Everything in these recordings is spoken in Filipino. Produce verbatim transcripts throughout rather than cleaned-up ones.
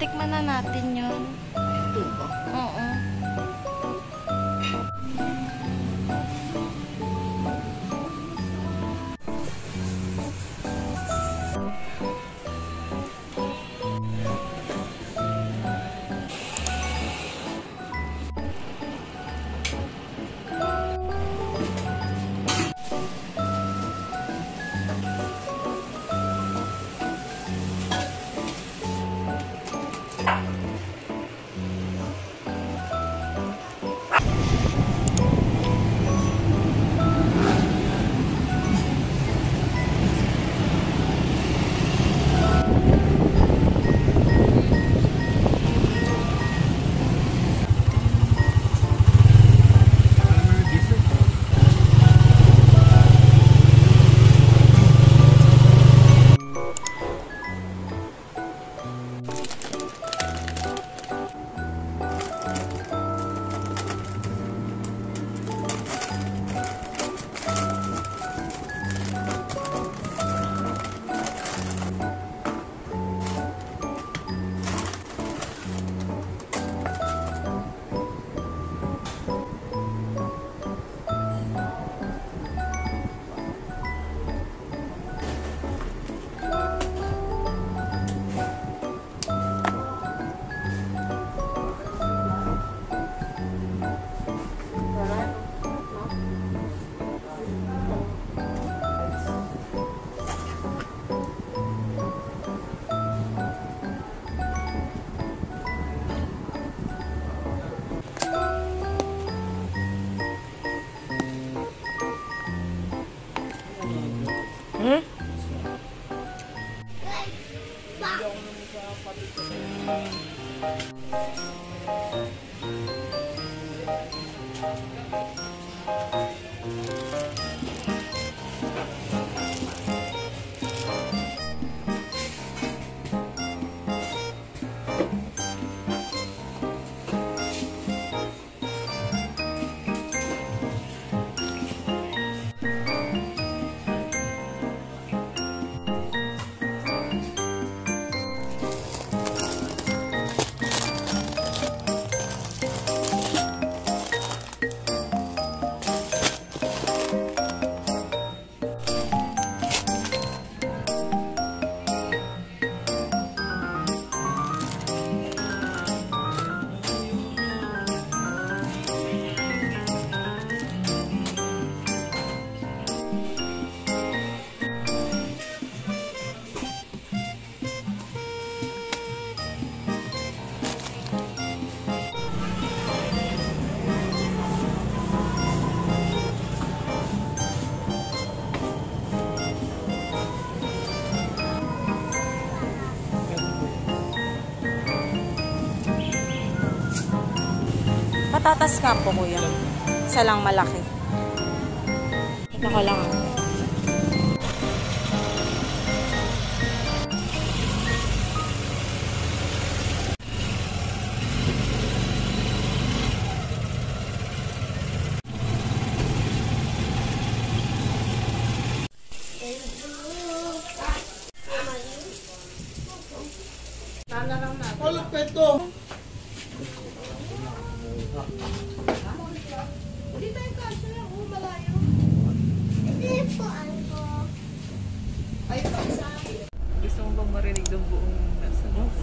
Tikman na natin yun. Ito ba? Oo. Hmm? Patatas nga po, kuya. Isa lang malaki. Ito ko lang. Olot pa ito. Hindi tayo kasya lang, oh, malayo. Hindi po, ano. Ay, paksa. Gusto mo bang marinig ng buong nasa box?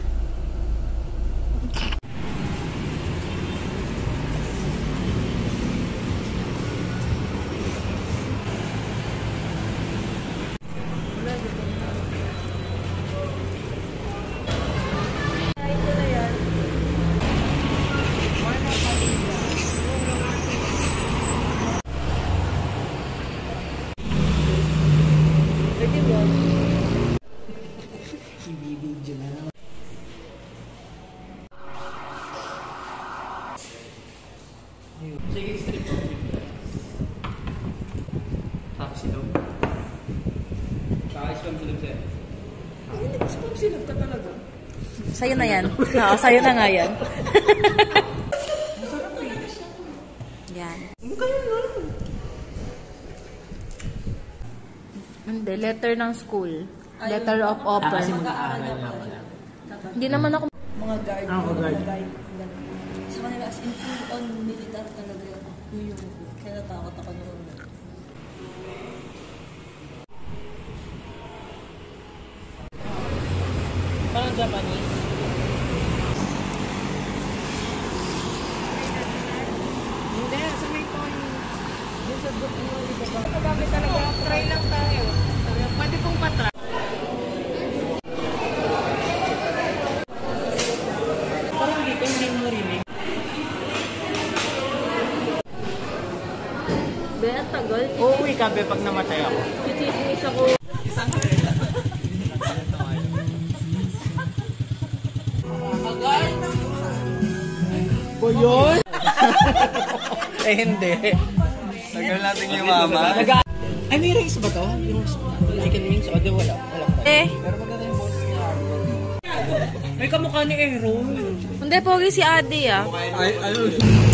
Ibibidyo na lang. Sige, strip po. Tapos ito. Saka isang silog sa'yo. Hindi ko spam silog ka talaga. Sa'yo na yan. Oo, sa'yo na nga yan. Masarap eh. Yan. Ano kayo nun? Hindi, letter ng school. Letter of Ah, kasi open. mag-aaral na pala. Hindi naman ako mga guard. Ah, mga guard. Ganun. Sa kanila, as in full on militar talaga yun. Yun yung, kaya natakot ako noon. Parang Japanese. Hindi, sa may ton. Yung sa book mo, di ba ba? Kagabi talaga, try lang tayo. Pwede pong patry. Parang dito, hindi mo narinig. Be, ang tagal. Uuwi ka, be, pag namatay ako. Titinis ako. Isang Boy, yun? Eh, hindi. Tagal natin yung mama. Nag- Ay, may rings ba to? Yung chicken wings? O, di wala. Wala pa. Eh, Pero maganda yung boss niya. May kamukha ni Aaron. hindi, pogi si Ate ah. Ay, ano?